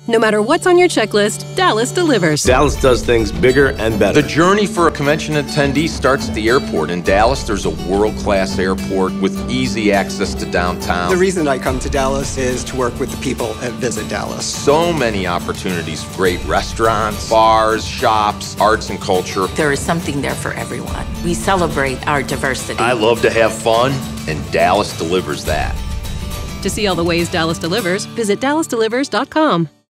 No matter what's on your checklist, Dallas delivers. Dallas does things bigger and better. The journey for a convention attendee starts at the airport. In Dallas, there's a world-class airport with easy access to downtown. The reason I come to Dallas is to work with the people at Visit Dallas. So many opportunities for great restaurants, bars, shops, arts and culture. There is something there for everyone. We celebrate our diversity. I love to have fun, and Dallas delivers that. To see all the ways Dallas delivers, visit dallasdelivers.com.